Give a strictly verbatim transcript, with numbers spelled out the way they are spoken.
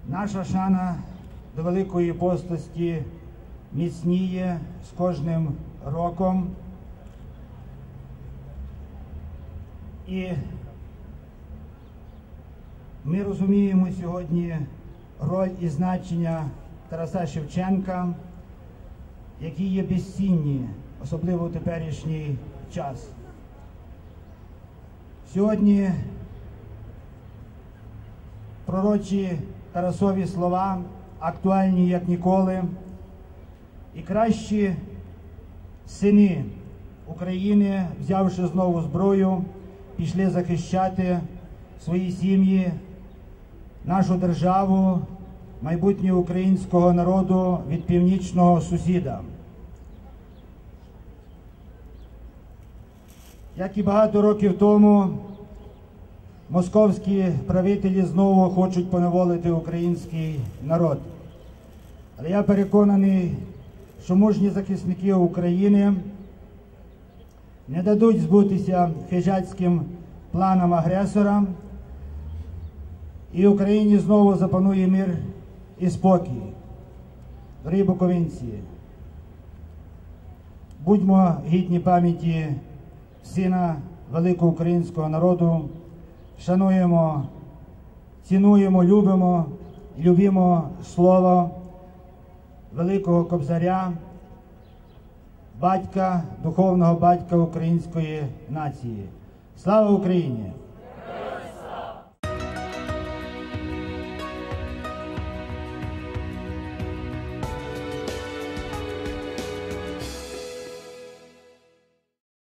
Наша шана до Великої Постасті міцніє з кожним роком. І ми розуміємо сьогодні роль і значення Тараса Шевченка, які є безцінні, особливо в теперішній час. Сьогодні пророчі Тарасові слова актуальні як ніколи, і кращі сини України, взявши знову зброю, пішли захищати свої сім'ї, нашу державу, майбутнє українського народу від північного сусіда. Як і багато років тому, московські правителі знову хочуть поневолити український народ. Але я переконаний, що мужні захисники України не дадуть збутися хижацьким планам агресора, і в Україні знову запанує мир і спокій. Дорогі буковинці, будьмо гідні пам'яті сина великого українського народу, шануємо, цінуємо, любимо і любимо слово великого Кобзаря, батька, духовного батька української нації. Слава Україні!